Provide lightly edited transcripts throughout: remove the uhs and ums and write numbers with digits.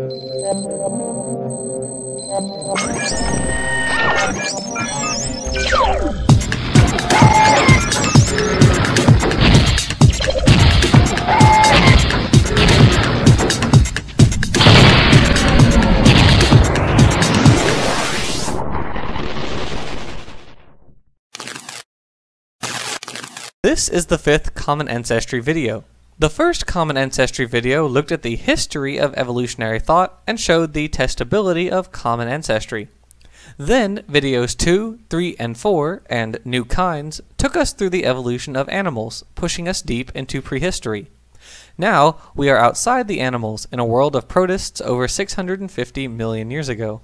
This is the 5th Common Ancestry video. The first Common Ancestry video looked at the history of evolutionary thought and showed the testability of common ancestry. Then videos 2, 3, and 4, and New Kinds, took us through the evolution of animals, pushing us deep into prehistory. Now, we are outside the animals in a world of protists over 650 million years ago.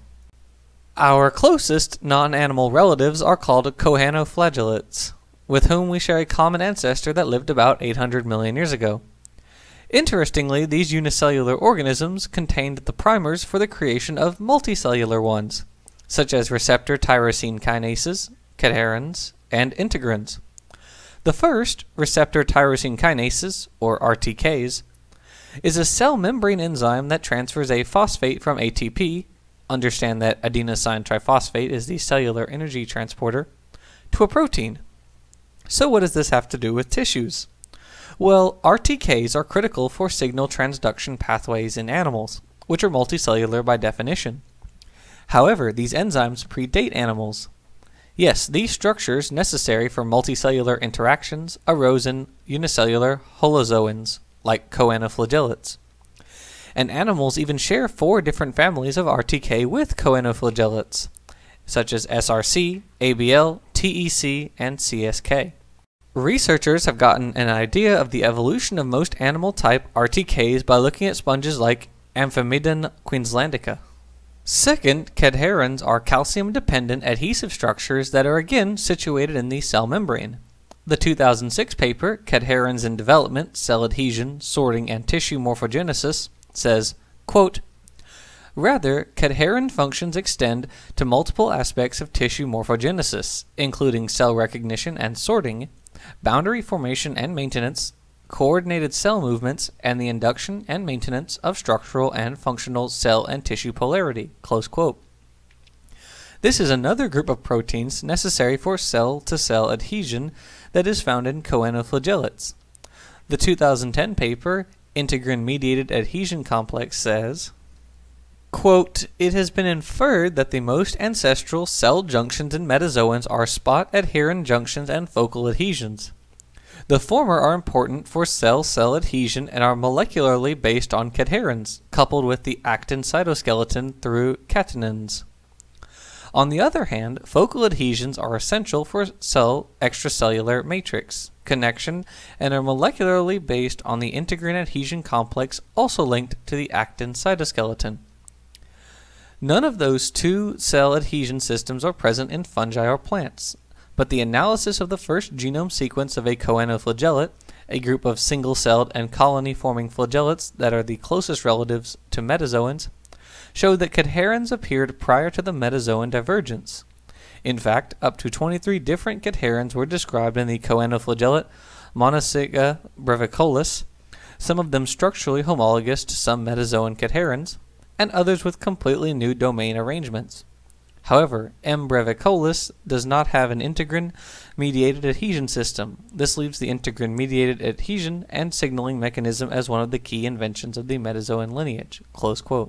Our closest non-animal relatives are called choanoflagellates, with whom we share a common ancestor that lived about 800 million years ago. Interestingly, these unicellular organisms contained the primers for the creation of multicellular ones, such as receptor tyrosine kinases, cadherins, and integrins. The first, receptor tyrosine kinases, or RTKs, is a cell membrane enzyme that transfers a phosphate from ATP, understand that adenosine triphosphate is the cellular energy transporter, to a protein. So what does this have to do with tissues? Well, RTKs are critical for signal transduction pathways in animals, which are multicellular by definition. However, these enzymes predate animals. Yes, these structures necessary for multicellular interactions arose in unicellular holozoans, like choanoflagellates. And animals even share 4 different families of RTK with choanoflagellates, such as SRC, ABL, TEC, and CSK. Researchers have gotten an idea of the evolution of most animal-type RTKs by looking at sponges like Amphimedon queenslandica. Second, cadherins are calcium-dependent adhesive structures that are again situated in the cell membrane. The 2006 paper, Cadherins in Development, Cell Adhesion, Sorting, and Tissue Morphogenesis, says, quote, "Rather, cadherin functions extend to multiple aspects of tissue morphogenesis, including cell recognition and sorting, boundary formation and maintenance, coordinated cell movements, and the induction and maintenance of structural and functional cell and tissue polarity." Close quote. This is another group of proteins necessary for cell-to-cell adhesion that is found in choanoflagellates. The 2010 paper, Integrin-Mediated Adhesion Complex, says, quote, "It has been inferred that the most ancestral cell junctions in metazoans are spot adherin junctions and focal adhesions. The former are important for cell-cell adhesion and are molecularly based on cadherins, coupled with the actin cytoskeleton through catenins. On the other hand, focal adhesions are essential for cell extracellular matrix connection and are molecularly based on the integrin adhesion complex also linked to the actin cytoskeleton. None of those 2 cell adhesion systems are present in fungi or plants, but the analysis of the first genome sequence of a choanoflagellate, a group of single-celled and colony-forming flagellates that are the closest relatives to metazoans, showed that cadherins appeared prior to the metazoan divergence. In fact, up to 23 different cadherins were described in the choanoflagellate Monocyga brevicollis, some of them structurally homologous to some metazoan cadherins, and others with completely new domain arrangements. However, M. brevicollis does not have an integrin-mediated adhesion system. This leaves the integrin-mediated adhesion and signaling mechanism as one of the key inventions of the metazoan lineage." Close quote.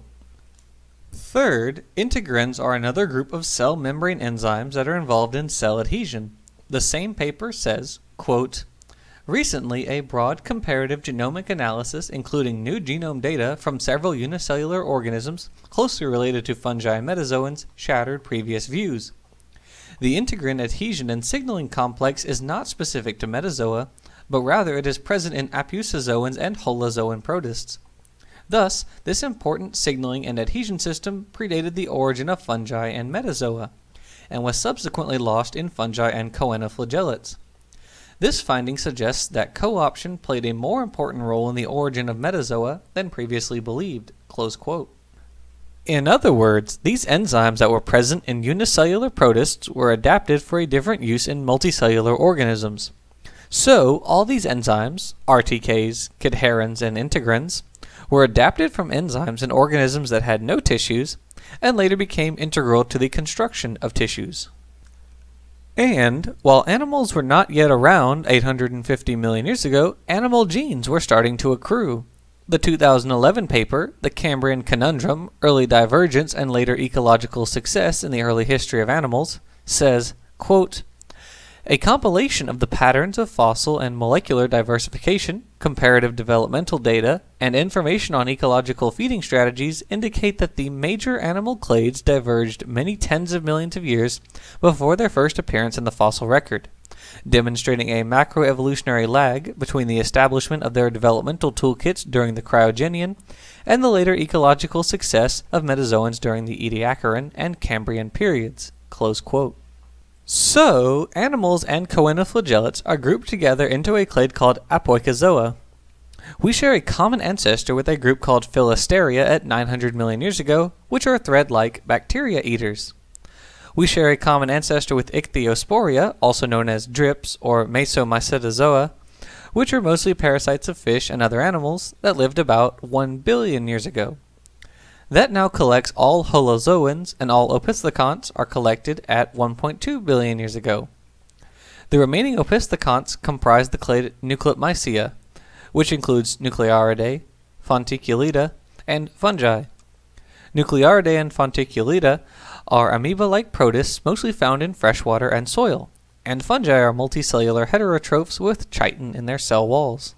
Third, integrins are another group of cell membrane enzymes that are involved in cell adhesion. The same paper says, quote, "Recently, a broad comparative genomic analysis, including new genome data from several unicellular organisms closely related to fungi and metazoans, shattered previous views. The integrin adhesion and signaling complex is not specific to metazoa, but rather it is present in apusozoans and holozoan protists. Thus, this important signaling and adhesion system predated the origin of fungi and metazoa, and was subsequently lost in fungi and choanoflagellates. This finding suggests that co-option played a more important role in the origin of metazoa than previously believed." Close quote. In other words, these enzymes that were present in unicellular protists were adapted for a different use in multicellular organisms. So, all these enzymes, RTKs, cadherins, and integrins, were adapted from enzymes in organisms that had no tissues, and later became integral to the construction of tissues. And, while animals were not yet around 850 million years ago, animal genes were starting to accrue. The 2011 paper, The Cambrian Conundrum, Early Divergence and Later Ecological Success in the Early History of Animals, says, quote, "A compilation of the patterns of fossil and molecular diversification, comparative developmental data, and information on ecological feeding strategies indicate that the major animal clades diverged many tens of millions of years before their first appearance in the fossil record, demonstrating a macroevolutionary lag between the establishment of their developmental toolkits during the Cryogenian and the later ecological success of metazoans during the Ediacaran and Cambrian periods." Close quote. So, animals and choanoflagellates are grouped together into a clade called Apoicozoa. We share a common ancestor with a group called Philisteria at 900 million years ago, which are thread-like bacteria eaters. We share a common ancestor with Ichthyosporia, also known as drips or Mesomycetozoa, which are mostly parasites of fish and other animals that lived about 1 billion years ago. That now collects all holozoans, and all opisthecants are collected at 1.2 billion years ago. The remaining opisthecants comprise the clade Nucleomycia, which includes Nuclearidae, Fonticulida, and fungi. Nuclearidae and Fonticulida are amoeba-like protists mostly found in freshwater and soil, and fungi are multicellular heterotrophs with chitin in their cell walls.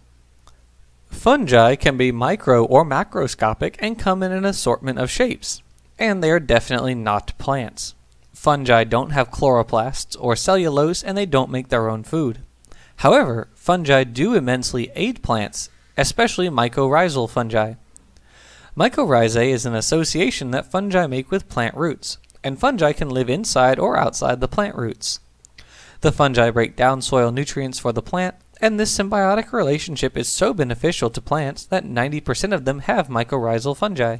Fungi can be micro or macroscopic and come in an assortment of shapes, and they are definitely not plants. Fungi don't have chloroplasts or cellulose, and they don't make their own food. However, fungi do immensely aid plants, especially mycorrhizal fungi. Mycorrhizae is an association that fungi make with plant roots, and fungi can live inside or outside the plant roots. The fungi break down soil nutrients for the plant, and this symbiotic relationship is so beneficial to plants that 90% of them have mycorrhizal fungi.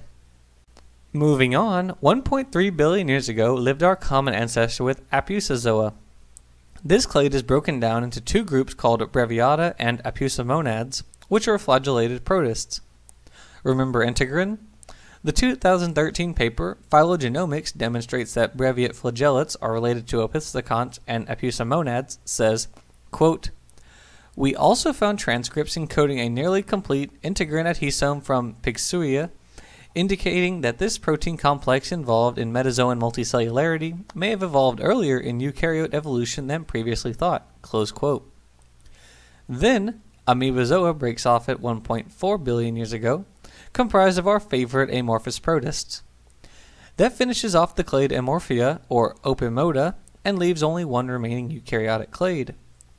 Moving on, 1.3 billion years ago lived our common ancestor with Apusozoa. This clade is broken down into two groups called Breviata and Apusomonads, which are flagellated protists. Remember integrin? The 2013 paper, Phylogenomics, demonstrates that breviate flagellates are related to opisthecants and apusomonads, says, quote, "We also found transcripts encoding a nearly complete integrin adhesome from Pixuia, indicating that this protein complex involved in metazoan multicellularity may have evolved earlier in eukaryote evolution than previously thought." Close quote. Then, Amoebozoa breaks off at 1.4 billion years ago, comprised of our favorite amorphous protists. That finishes off the clade Amorphia, or Opimoda, and leaves only one remaining eukaryotic clade.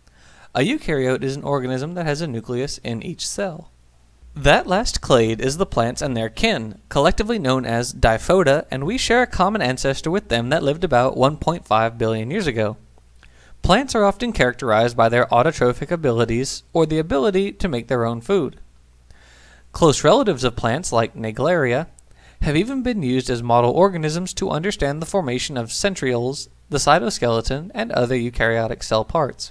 A eukaryote is an organism that has a nucleus in each cell. That last clade is the plants and their kin, collectively known as Diphoda, and we share a common ancestor with them that lived about 1.5 billion years ago. Plants are often characterized by their autotrophic abilities, or the ability to make their own food. Close relatives of plants, like Naegleria, have even been used as model organisms to understand the formation of centrioles, the cytoskeleton, and other eukaryotic cell parts.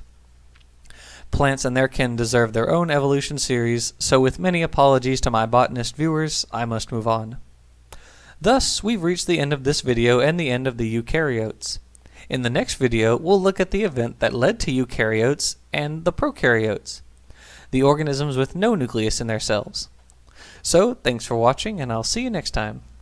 Plants and their kin deserve their own evolution series, so with many apologies to my botanist viewers, I must move on. Thus, we've reached the end of this video and the end of the eukaryotes. In the next video, we'll look at the event that led to eukaryotes and the prokaryotes, the organisms with no nucleus in their cells. So, thanks for watching, and I'll see you next time.